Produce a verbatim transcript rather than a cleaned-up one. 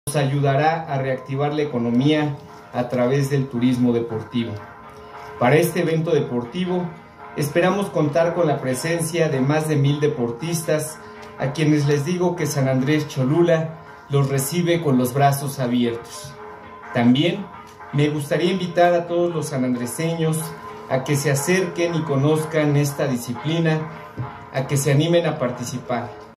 nos ayudará a reactivar la economía a través del turismo deportivo. Para este evento deportivo esperamos contar con la presencia de más de mil deportistas, a quienes les digo que San Andrés Cholula los recibe con los brazos abiertos. También me gustaría invitar a todos los sanandreseños a que se acerquen y conozcan esta disciplina, a que se animen a participar.